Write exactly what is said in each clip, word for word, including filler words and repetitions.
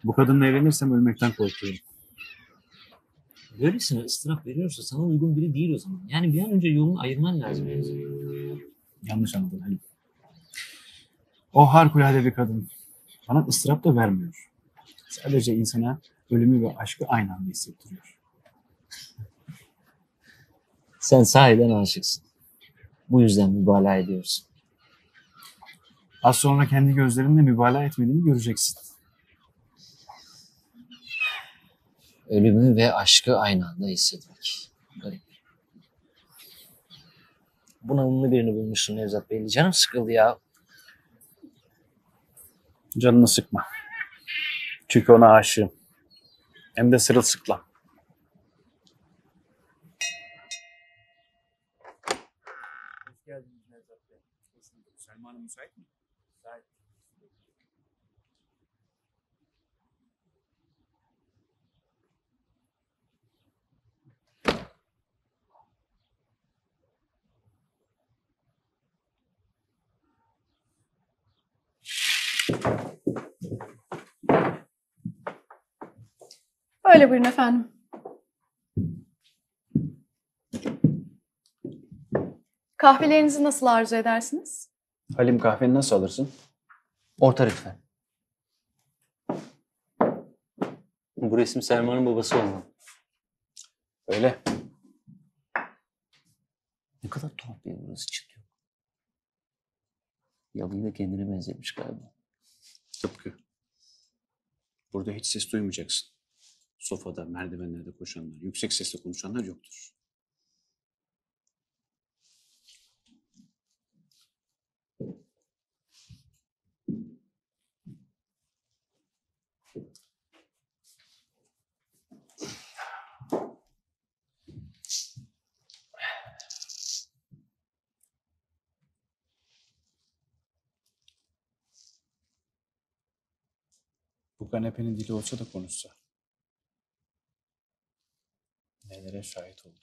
Bu kadınla evlenirsem ölmekten korkuyorum. Böylesine ıstırap veriyorsa sana uygun biri değil o zaman. Yani bir an önce yolunu ayırman lazım. Yanlış anladın Halim. O harikulade bir kadın. Bana ıstırap da vermiyor. Sadece insana ölümü ve aşkı aynı anda hissettiriyor. Sen sahiden aşıksın. Bu yüzden mübalağa ediyorsun. Az sonra kendi gözlerinle mübalağa etmediğimi göreceksin. Ölümü ve aşkı aynı anda hissetmek. Garip. Bunalımlı birini bulmuşsun Nevzat Bey. Canım sıkıldı ya. Canını sıkma. Çünkü ona aşığım. Hem de sırılsıklam. Hoş geldiniz Nevzat Bey. Selma Hanım müsait mi? Müsait. Öyle buyurun efendim. Kahvelerinizi nasıl arzu edersiniz? Halim, kahveni nasıl alırsın? Orta lütfen. Bu resim Selma'nın babası olmalı. Öyle. Ne kadar tuhaf bir burası çıkıyor. Yalıyı da kendine benzetmiş galiba. Tıpkı. Burada hiç ses duymayacaksın. Sofada, merdivenlerde koşanlar, yüksek sesle konuşanlar yoktur. Bu kanepenin dili olsa da konuşsa. Nelere şahit oldu.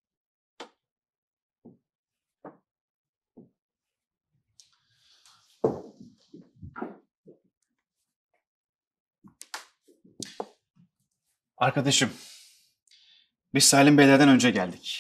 Arkadaşım, biz Salim Beyler'den önce geldik.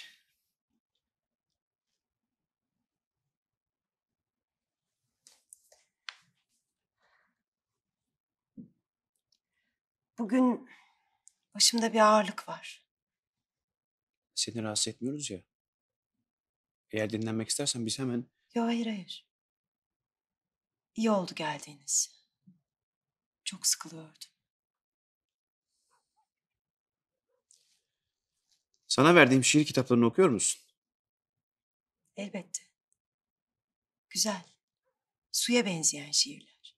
Bugün başımda bir ağırlık var. Seni rahatsız etmiyoruz ya. Eğer dinlenmek istersen biz hemen... Yok, hayır hayır. İyi oldu geldiğiniz. Çok sıkılıyordum. Sana verdiğim şiir kitaplarını okuyor musun? Elbette. Güzel. Suya benzeyen şiirler.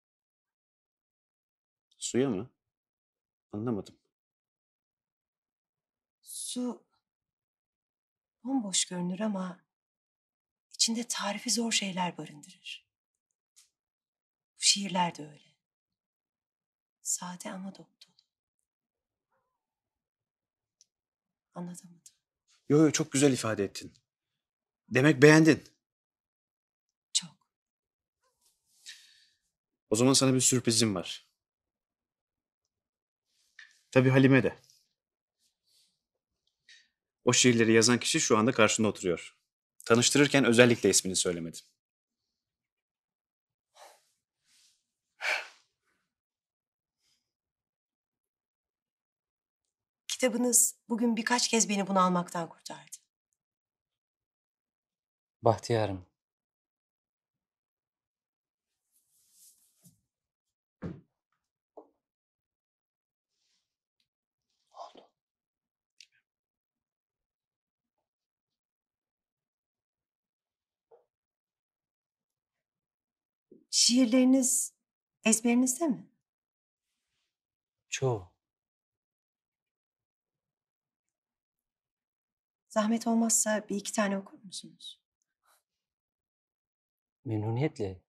Suya mı? Anlamadım. Su bomboş görünür ama içinde tarifi zor şeyler barındırır. Bu şiirler de öyle. Sade ama dop dolu. Anlatamadım. Yo yo, çok güzel ifade ettin. Demek beğendin. Çok. O zaman sana bir sürprizim var. Tabii Halime de. O şiirleri yazan kişi şu anda karşında oturuyor. Tanıştırırken özellikle ismini söylemedim. Kitabınız bugün birkaç kez beni bunalmaktan kurtardı. Bahtiyarım. Oldu. Şiirleriniz ezberinizde mi? Çoğu. Zahmet olmazsa bir iki tane okur musunuz? Memnuniyetle.